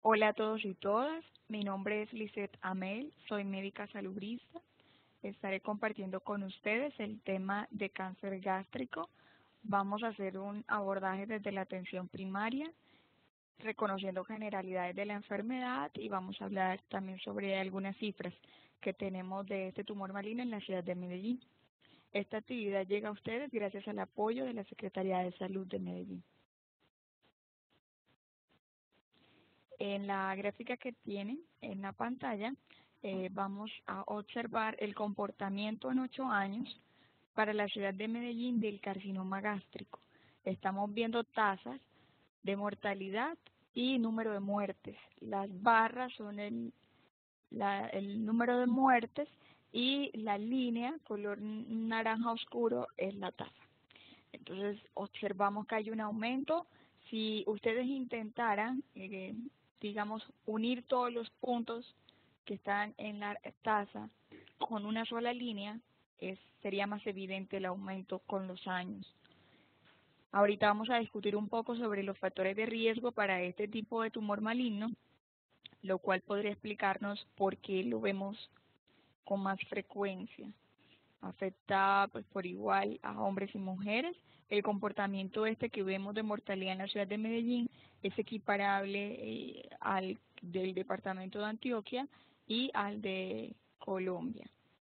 Hola a todos y todas, mi nombre es Lisette Amel, soy médica salubrista. Estaré compartiendo con ustedes el tema de cáncer gástrico. Vamos a hacer un abordaje desde la atención primaria, reconociendo generalidades de la enfermedad y vamos a hablar también sobre algunas cifras que tenemos de este tumor maligno en la ciudad de Medellín. Esta actividad llega a ustedes gracias al apoyo de la Secretaría de Salud de Medellín. En la gráfica que tienen en la pantalla, vamos a observar el comportamiento en 8 años para la ciudad de Medellín del carcinoma gástrico. Estamos viendo tasas de mortalidad y número de muertes. Las barras son el número de muertes y la línea color naranja oscuro es la tasa. Entonces observamos que hay un aumento. Si ustedes intentaran, digamos, unir todos los puntos que están en la tasa con una sola línea, sería más evidente el aumento con los años. Ahorita vamos a discutir un poco sobre los factores de riesgo para este tipo de tumor maligno, lo cual podría explicarnos por qué lo vemos con más frecuencia. Afecta pues por igual a hombres y mujeres. El comportamiento que vemos de mortalidad en la ciudad de Medellín es equiparable al del departamento de Antioquia y al de Colombia.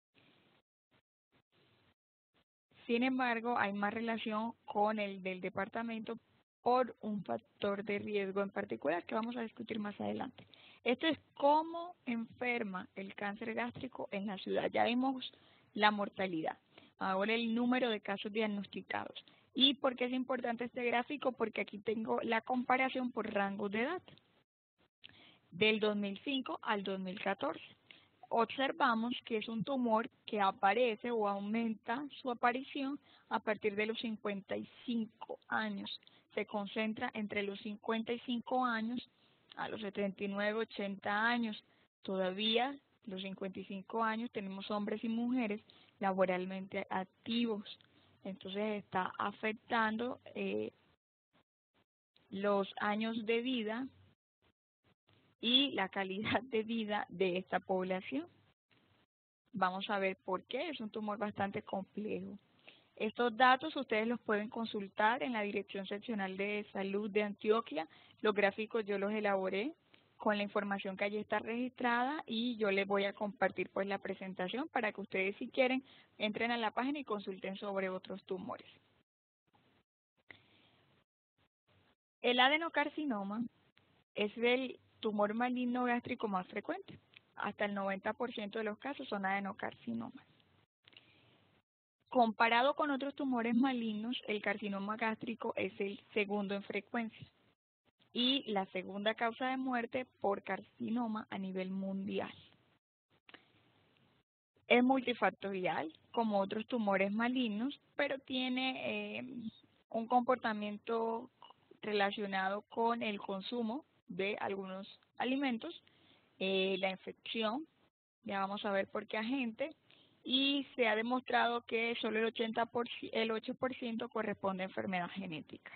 Sin embargo, hay más relación con el del departamento por un factor de riesgo en particular que vamos a discutir más adelante. Esto es cómo enferma el cáncer gástrico en la ciudad. Ya vimos la mortalidad, ahora el número de casos diagnosticados. ¿Y por qué es importante este gráfico? Porque aquí tengo la comparación por rangos de edad, del 2005 al 2014. Observamos que es un tumor que aparece o aumenta su aparición a partir de los 55 años. Se concentra entre los 55 años a los 79, 80 años. Todavía los 55 años tenemos hombres y mujeres laboralmente activos. Entonces está afectando los años de vida y la calidad de vida de esta población. Vamos a ver por qué, es un tumor bastante complejo. Estos datos ustedes los pueden consultar en la Dirección Seccional de Salud de Antioquia. Los gráficos yo los elaboré con la información que allí está registrada y yo les voy a compartir pues la presentación para que ustedes, si quieren, entren a la página y consulten sobre otros tumores. El adenocarcinoma es el tumor maligno gástrico más frecuente. Hasta el 90% de los casos son adenocarcinomas. Comparado con otros tumores malignos, el carcinoma gástrico es el segundo en frecuencia y la segunda causa de muerte por carcinoma a nivel mundial. Es multifactorial, como otros tumores malignos, pero tiene un comportamiento relacionado con el consumo de algunos alimentos, la infección, ya vamos a ver por qué agente, y se ha demostrado que solo el 8% corresponde a enfermedad genética.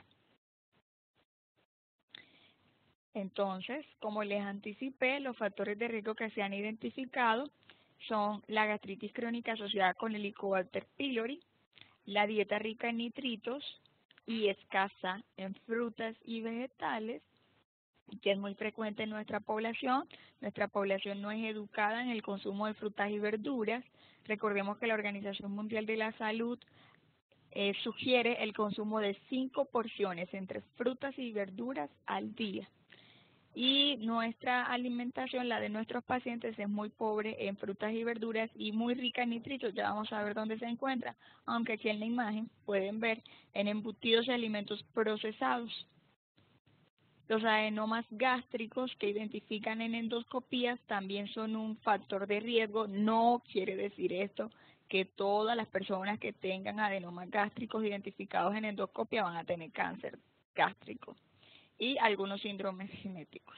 Entonces, como les anticipé, los factores de riesgo que se han identificado son la gastritis crónica asociada con el Helicobacter pylori, la dieta rica en nitritos y escasa en frutas y vegetales, que es muy frecuente en nuestra población. Nuestra población no es educada en el consumo de frutas y verduras. Recordemos que la Organización Mundial de la Salud sugiere el consumo de 5 porciones entre frutas y verduras al día. Y nuestra alimentación, la de nuestros pacientes, es muy pobre en frutas y verduras y muy rica en nitritos. Ya vamos a ver dónde se encuentra, aunque aquí en la imagen pueden ver en embutidos y alimentos procesados. Los adenomas gástricos que identifican en endoscopías también son un factor de riesgo. No quiere decir esto que todas las personas que tengan adenomas gástricos identificados en endoscopia van a tener cáncer gástrico y algunos síndromes genéticos.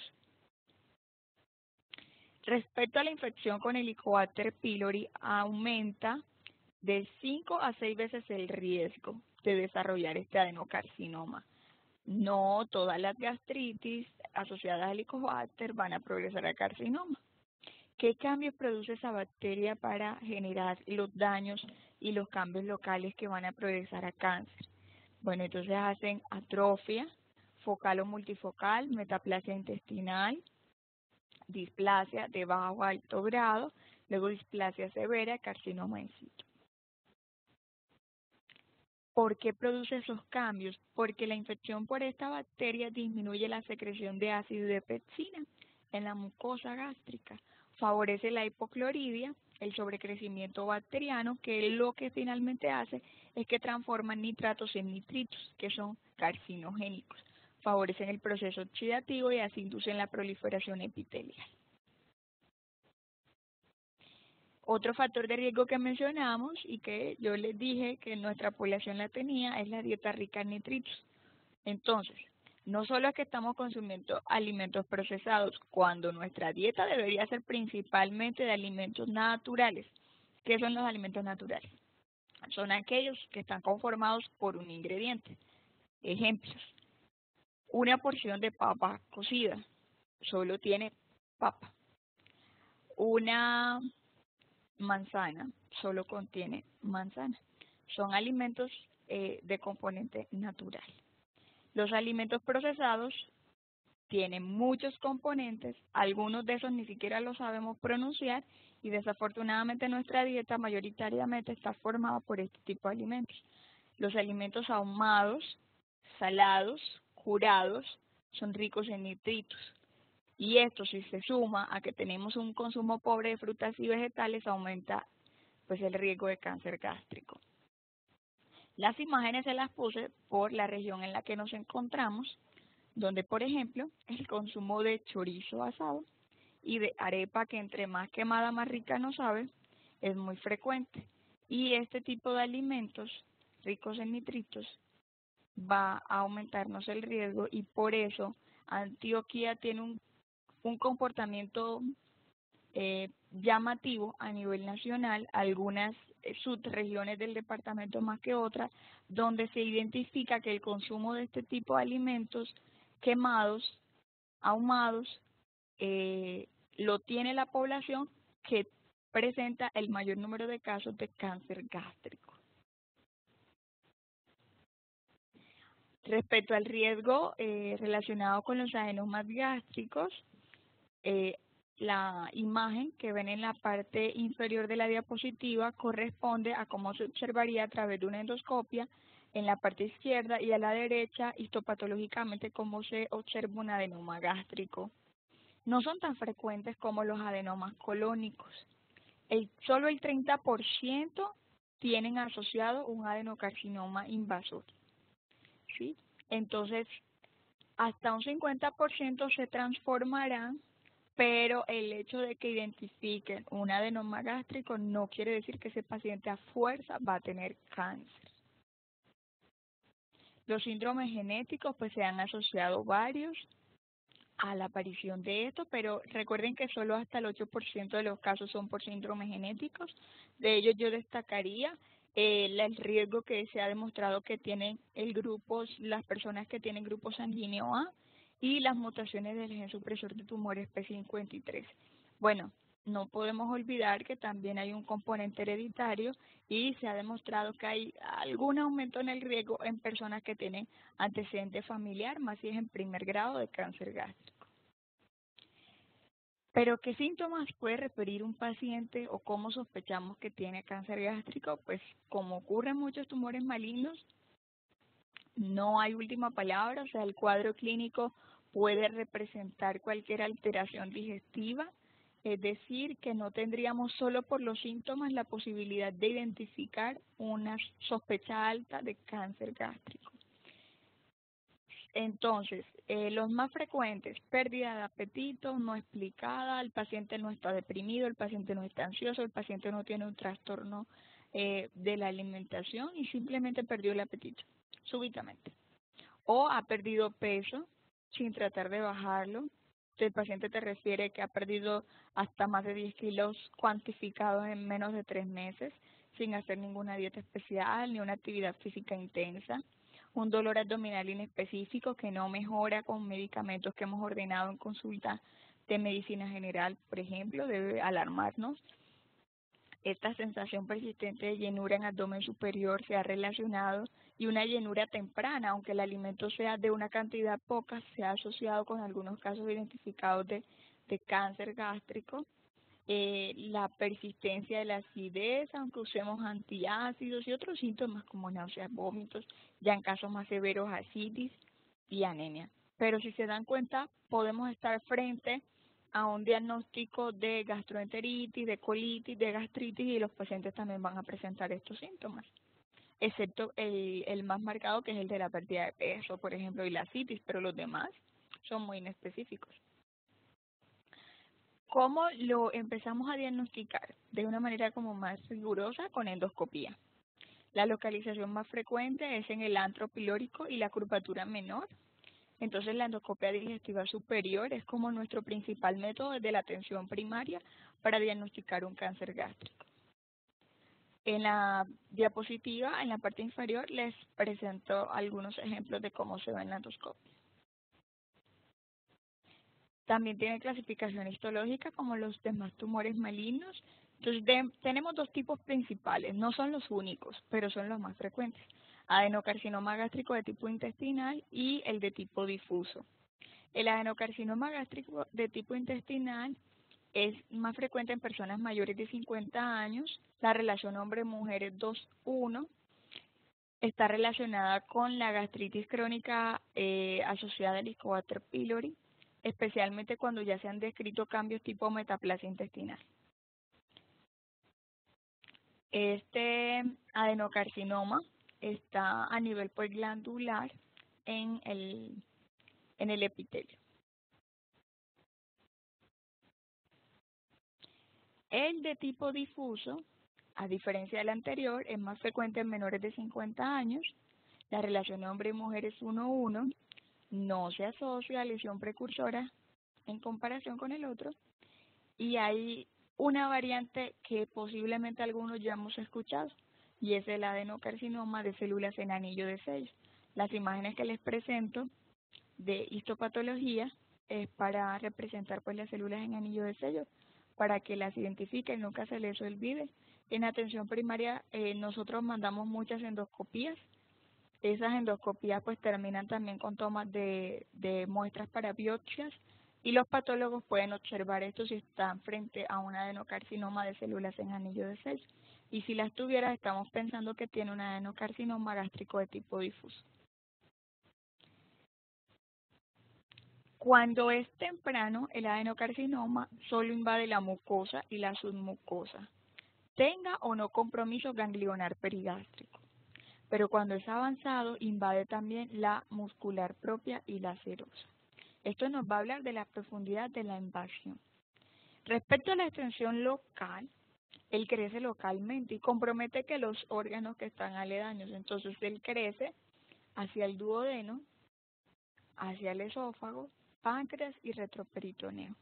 Respecto a la infección con Helicobacter pylori, aumenta de 5 a 6 veces el riesgo de desarrollar este adenocarcinoma. No todas las gastritis asociadas al Helicobacter van a progresar a carcinoma. ¿Qué cambios produce esa bacteria para generar los daños y los cambios locales que van a progresar a cáncer? Bueno, entonces hacen atrofia focal o multifocal, metaplasia intestinal, displasia de bajo o alto grado, luego displasia severa, carcinoma in situ. ¿Por qué produce esos cambios? Porque la infección por esta bacteria disminuye la secreción de ácido de pepsina en la mucosa gástrica, favorece la hipocloridia, el sobrecrecimiento bacteriano, que lo que finalmente hace es que transforman nitratos en nitritos, que son carcinogénicos, favorecen el proceso oxidativo y así inducen la proliferación epitelial. Otro factor de riesgo que mencionamos y que yo les dije que nuestra población la tenía es la dieta rica en nitritos. Entonces, no solo es que estamos consumiendo alimentos procesados, cuando nuestra dieta debería ser principalmente de alimentos naturales. ¿Qué son los alimentos naturales? Son aquellos que están conformados por un ingrediente. Ejemplos: una porción de papa cocida, solo tiene papa. Una manzana, solo contiene manzana. Son alimentos de componente natural. Los alimentos procesados tienen muchos componentes, algunos de esos ni siquiera los sabemos pronunciar y desafortunadamente nuestra dieta mayoritariamente está formada por este tipo de alimentos. Los alimentos ahumados, salados, curados, son ricos en nitritos. Y esto, si se suma a que tenemos un consumo pobre de frutas y vegetales, aumenta pues el riesgo de cáncer gástrico. Las imágenes se las puse por la región en la que nos encontramos, donde por ejemplo el consumo de chorizo asado y de arepa, que entre más quemada más rica nos sabe, es muy frecuente. Y este tipo de alimentos ricos en nitritos va a aumentarnos el riesgo y por eso Antioquia tiene un comportamiento llamativo a nivel nacional, algunas subregiones del departamento más que otras, donde se identifica que el consumo de este tipo de alimentos quemados, ahumados, lo tiene la población que presenta el mayor número de casos de cáncer gástrico. Respecto al riesgo relacionado con los adenomas gástricos, la imagen que ven en la parte inferior de la diapositiva corresponde a cómo se observaría a través de una endoscopia en la parte izquierda, y a la derecha histopatológicamente cómo se observa un adenoma gástrico. No son tan frecuentes como los adenomas colónicos. Solo el 30% tienen asociado un adenocarcinoma invasor, ¿sí? Entonces, hasta un 50% se transformarán, pero el hecho de que identifiquen un adenoma gástrico no quiere decir que ese paciente a fuerza va a tener cáncer. Los síndromes genéticos, pues se han asociado varios a la aparición de esto, pero recuerden que solo hasta el 8% de los casos son por síndromes genéticos. De ellos yo destacaría el riesgo que se ha demostrado que tienen las personas que tienen grupo sanguíneo A y las mutaciones del gen supresor de tumores P53. Bueno, no podemos olvidar que también hay un componente hereditario y se ha demostrado que hay algún aumento en el riesgo en personas que tienen antecedente familiar, más si es en primer grado de cáncer gástrico. Pero, ¿qué síntomas puede referir un paciente o cómo sospechamos que tiene cáncer gástrico? Pues, como ocurre en muchos tumores malignos, no hay última palabra, o sea, el cuadro clínico puede representar cualquier alteración digestiva, es decir, que no tendríamos solo por los síntomas la posibilidad de identificar una sospecha alta de cáncer gástrico. Entonces, los más frecuentes: pérdida de apetito no explicada, el paciente no está deprimido, el paciente no está ansioso, el paciente no tiene un trastorno de la alimentación y simplemente perdió el apetito súbitamente. O ha perdido peso sin tratar de bajarlo. El paciente te refiere que ha perdido hasta más de 10 kilos cuantificados en menos de 3 meses, sin hacer ninguna dieta especial ni una actividad física intensa. un dolor abdominal inespecífico que no mejora con medicamentos que hemos ordenado en consulta de medicina general, por ejemplo, debe alarmarnos. Esta sensación persistente de llenura en abdomen superior se ha relacionado y una llenura temprana, aunque el alimento sea de una cantidad poca, se ha asociado con algunos casos identificados de cáncer gástrico. La persistencia de la acidez, aunque usemos antiácidos y otros síntomas como náuseas, vómitos, ya en casos más severos ascitis y anemia. Pero si se dan cuenta, podemos estar frente a un diagnóstico de gastroenteritis, de colitis, de gastritis y los pacientes también van a presentar estos síntomas, excepto el más marcado que es el de la pérdida de peso, por ejemplo, y la citis, pero los demás son muy inespecíficos. ¿Cómo lo empezamos a diagnosticar? De una manera como más rigurosa con endoscopía. La localización más frecuente es en el antro pilórico y la curvatura menor. Entonces la endoscopia digestiva superior es como nuestro principal método de la atención primaria para diagnosticar un cáncer gástrico. En la diapositiva, en la parte inferior, les presento algunos ejemplos de cómo se ve en la endoscopia. También tiene clasificación histológica como los demás tumores malignos. Entonces, tenemos dos tipos principales, no son los únicos, pero son los más frecuentes. Adenocarcinoma gástrico de tipo intestinal y el de tipo difuso. El adenocarcinoma gástrico de tipo intestinal es más frecuente en personas mayores de 50 años. La relación hombre-mujer es 2:1. Está relacionada con la gastritis crónica asociada al Helicobacter pylori, especialmente cuando ya se han descrito cambios tipo metaplasia intestinal. Este adenocarcinoma está a nivel pues, glandular en el epitelio. El de tipo difuso, a diferencia del anterior, es más frecuente en menores de 50 años. La relación hombre y mujer es 1:1. No se asocia a lesión precursora en comparación con el otro. Y hay una variante que posiblemente algunos ya hemos escuchado, y es el adenocarcinoma de células en anillo de sello. Las imágenes que les presento de histopatología es para representar pues las células en anillo de sello, para que las identifiquen, nunca se les olvide. En atención primaria nosotros mandamos muchas endoscopías. Esas endoscopías pues terminan también con tomas de muestras para biopsias y los patólogos pueden observar esto si están frente a un adenocarcinoma de células en anillo de sello. Y si las tuviera, estamos pensando que tiene un adenocarcinoma gástrico de tipo difuso. Cuando es temprano, el adenocarcinoma solo invade la mucosa y la submucosa, tenga o no compromiso ganglionar perigástrico. Pero cuando es avanzado, invade también la muscular propia y la serosa. Esto nos va a hablar de la profundidad de la invasión. Respecto a la extensión local, él crece localmente y compromete que los órganos que están aledaños. Entonces, él crece hacia el duodeno, hacia el esófago, páncreas y retroperitoneo.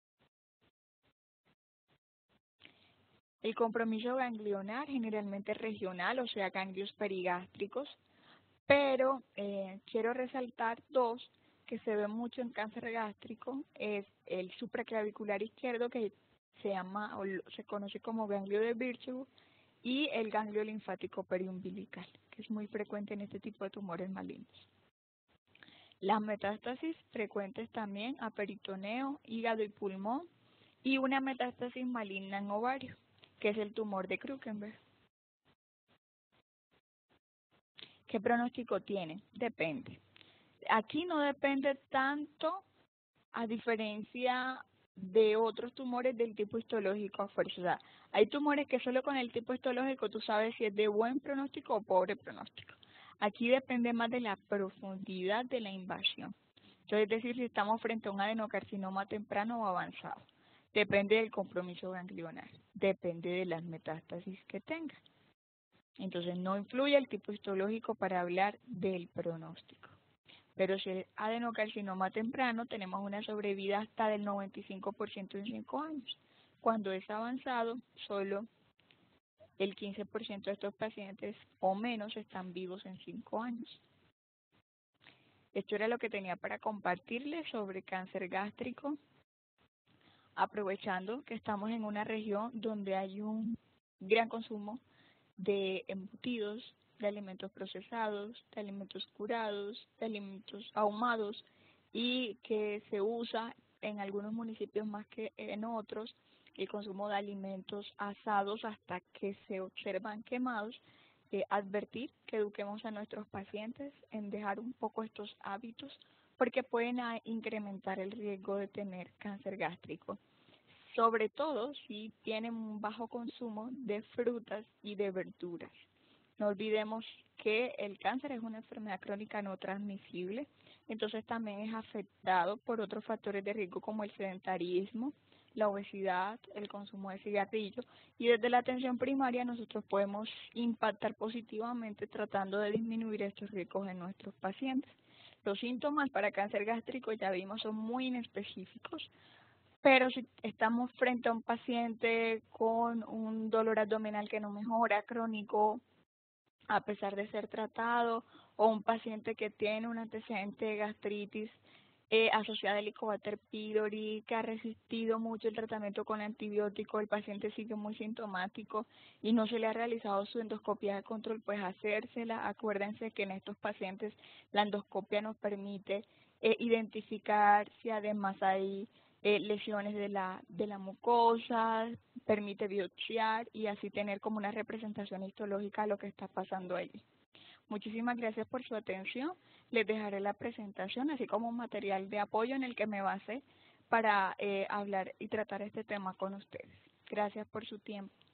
El compromiso ganglionar generalmente es regional, o sea, ganglios perigástricos, pero quiero resaltar dos que se ven mucho en cáncer gástrico, es el supraclavicular izquierdo, que se llama o se conoce como ganglio de Virchow, y el ganglio linfático periumbilical, que es muy frecuente en este tipo de tumores malignos. Las metástasis frecuentes también a peritoneo, hígado y pulmón, y una metástasis maligna en ovario, que es el tumor de Krukenberg. ¿Qué pronóstico tiene? Depende. Aquí no depende tanto, a diferencia de otros tumores del tipo histológico a fuerza. O sea, hay tumores que solo con el tipo histológico tú sabes si es de buen pronóstico o pobre pronóstico. Aquí depende más de la profundidad de la invasión. Entonces, es decir, si estamos frente a un adenocarcinoma temprano o avanzado. Depende del compromiso ganglionar, depende de las metástasis que tenga. Entonces, no influye el tipo histológico para hablar del pronóstico. Pero si es adenocarcinoma temprano, tenemos una sobrevida hasta del 95% en 5 años. Cuando es avanzado, solo el 15% de estos pacientes o menos están vivos en 5 años. Esto era lo que tenía para compartirles sobre cáncer gástrico, aprovechando que estamos en una región donde hay un gran consumo de embutidos, de alimentos procesados, de alimentos curados, de alimentos ahumados y que se usa en algunos municipios más que en otros el consumo de alimentos asados hasta que se observan quemados. Advertir que eduquemos a nuestros pacientes en dejar un poco estos hábitos porque pueden incrementar el riesgo de tener cáncer gástrico, sobre todo si tienen un bajo consumo de frutas y de verduras. No olvidemos que el cáncer es una enfermedad crónica no transmisible, entonces también es afectado por otros factores de riesgo como el sedentarismo, la obesidad, el consumo de cigarrillos, y desde la atención primaria nosotros podemos impactar positivamente tratando de disminuir estos riesgos en nuestros pacientes. Los síntomas para cáncer gástrico, ya vimos, son muy inespecíficos, pero si estamos frente a un paciente con un dolor abdominal que no mejora, crónico, a pesar de ser tratado, o un paciente que tiene un antecedente de gastritis asociada a Helicobacter pylori, que ha resistido mucho el tratamiento con antibióticos, el paciente sigue muy sintomático y no se le ha realizado su endoscopia de control, pues hacérsela. Acuérdense que en estos pacientes la endoscopia nos permite identificar si además hay lesiones de la mucosa, permite biopsiar y así tener como una representación histológica de lo que está pasando allí. Muchísimas gracias por su atención. Les dejaré la presentación, así como un material de apoyo en el que me basé para hablar y tratar este tema con ustedes. Gracias por su tiempo.